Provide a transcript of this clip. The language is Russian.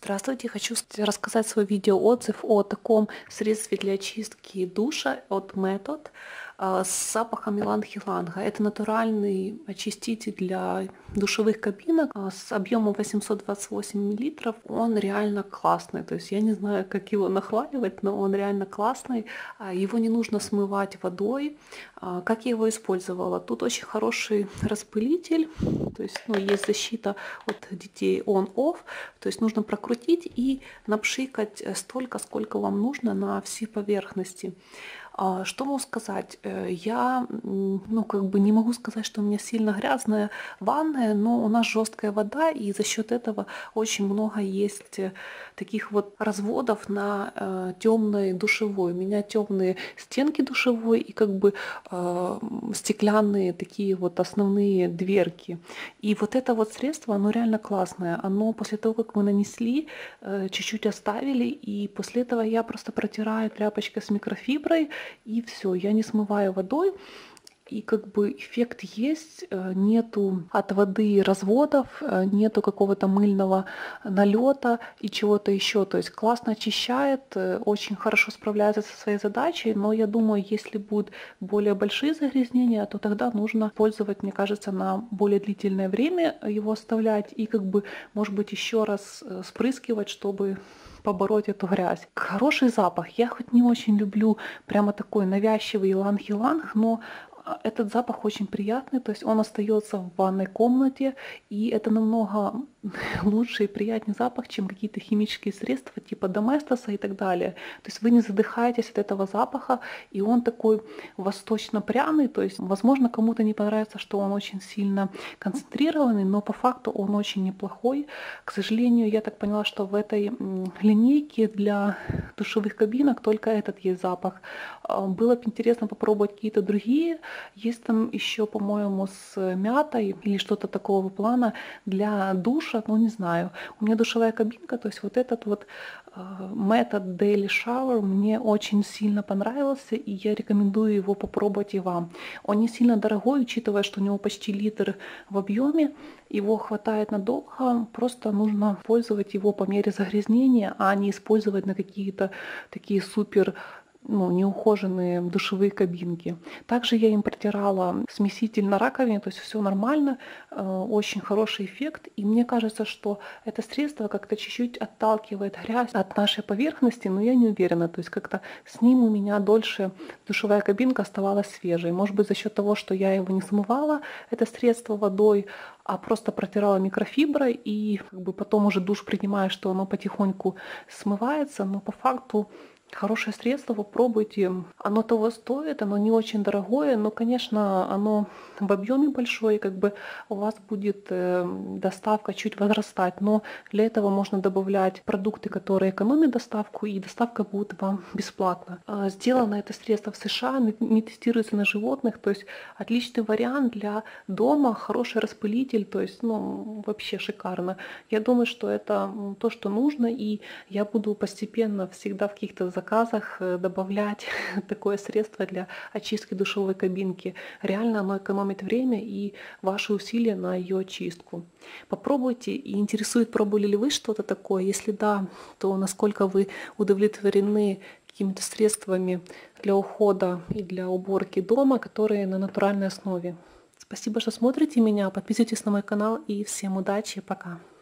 Здравствуйте, хочу рассказать свой видеоотзыв о таком средстве для очистки душа от Method с запахом иланг-иланга. Это натуральный очиститель для душевых кабинок с объемом 828 мл. Он реально классный, то есть я не знаю, как его нахваливать, но он реально классный. Его не нужно смывать водой. Как я его использовала? Тут очень хороший распылитель, то есть есть защита от детей on-off, то есть нужно прокрутить и напшикать столько, сколько вам нужно на все поверхности. Что могу сказать? Я, не могу сказать, что у меня сильно грязная ванная, но у нас жесткая вода, и за счет этого очень много есть таких вот разводов на темной душевой. У меня темные стенки душевой и стеклянные такие вот основные дверки. И вот это вот средство, оно реально классное. Оно после того, как мы нанесли, чуть-чуть оставили, и после этого я просто протираю тряпочкой с микрофиброй, и все, я не смываю водой. И эффект есть, нету от воды разводов, нету какого-то мыльного налета и чего-то еще. То есть классно очищает, очень хорошо справляется со своей задачей, но я думаю, если будут более большие загрязнения, то тогда нужно пользовать, мне кажется, на более длительное время его оставлять и может быть, еще раз спрыскивать, чтобы побороть эту грязь. Хороший запах. Я хоть не очень люблю прямо такой навязчивый иланг-иланг, но этот запах очень приятный, то есть он остается в ванной комнате, и это намного лучше и приятнее запах, чем какие-то химические средства типа Доместоса и так далее. То есть вы не задыхаетесь от этого запаха, и он такой восточно-пряный, то есть, возможно, кому-то не понравится, что он очень сильно концентрированный, но по факту он очень неплохой. К сожалению, я так поняла, что в этой линейке для душевых кабинок только этот есть запах. Было бы интересно попробовать какие-то другие. Есть там еще, по-моему, с мятой или что-то такого плана для душа, не знаю. У меня душевая кабинка, то есть вот этот вот Method Daily Shower мне очень сильно понравился, и я рекомендую его попробовать и вам. Он не сильно дорогой, учитывая, что у него почти литр в объеме, его хватает надолго, просто нужно пользовать его по мере загрязнения, а не использовать на какие-то такие супер неухоженные душевые кабинки. Также я им протирала смеситель на раковине, то есть все нормально, очень хороший эффект. И мне кажется, что это средство как-то чуть-чуть отталкивает грязь от нашей поверхности, но я не уверена. То есть как-то с ним у меня дольше душевая кабинка оставалась свежей. Может быть, за счет того, что я его не смывала, это средство водой, а просто протирала микрофиброй, и потом уже душ принимаю, что оно потихоньку смывается, но по факту хорошее средство, попробуйте. Оно того стоит, оно не очень дорогое, но, конечно, оно в объеме большой, у вас будет доставка чуть возрастать, но для этого можно добавлять продукты, которые экономят доставку, и доставка будет вам бесплатно. Сделано это средство в США, не тестируется на животных, то есть отличный вариант для дома, хороший распылитель, то есть, вообще шикарно. Я думаю, что это то, что нужно, и я буду постепенно всегда в каких-то заказах добавлять такое средство для очистки душевой кабинки. Реально оно экономит время и ваши усилия на ее очистку. Попробуйте, и интересует, пробовали ли вы что-то такое. Если да, то насколько вы удовлетворены какими-то средствами для ухода и для уборки дома, которые на натуральной основе. Спасибо, что смотрите меня, подписывайтесь на мой канал, и всем удачи, пока!